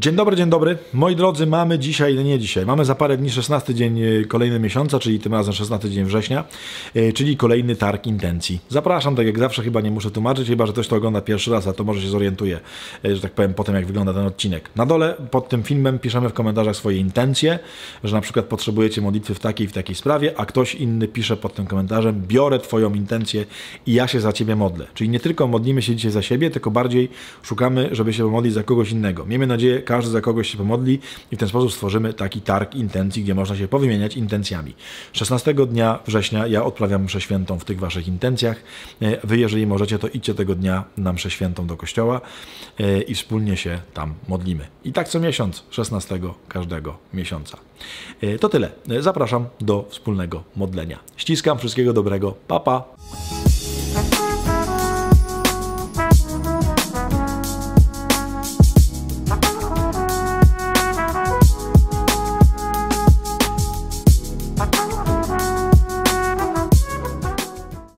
Dzień dobry. Moi drodzy, mamy dzisiaj, nie dzisiaj, mamy za parę dni 16 dzień kolejny miesiąca, czyli tym razem 16 dzień września, czyli kolejny targ intencji. Zapraszam, tak jak zawsze, chyba nie muszę tłumaczyć, chyba że ktoś to ogląda pierwszy raz, a to może się zorientuje, że tak powiem, po tym jak wygląda ten odcinek. Na dole pod tym filmem piszemy w komentarzach swoje intencje, że na przykład potrzebujecie modlitwy w takiej sprawie, a ktoś inny pisze pod tym komentarzem: biorę twoją intencję i ja się za ciebie modlę. Czyli nie tylko modlimy się dzisiaj za siebie, tylko bardziej szukamy, żeby się pomodlić za kogoś innego. Miejmy nadzieję, każdy za kogoś się pomodli i w ten sposób stworzymy taki targ intencji, gdzie można się powymieniać intencjami. 16 dnia września ja odprawiam mszę świętą w tych waszych intencjach. Wy, jeżeli możecie, to idźcie tego dnia na mszę świętą do kościoła i wspólnie się tam modlimy. I tak co miesiąc, 16 każdego miesiąca. To tyle. Zapraszam do wspólnego modlenia. Ściskam, wszystkiego dobrego. Pa, pa.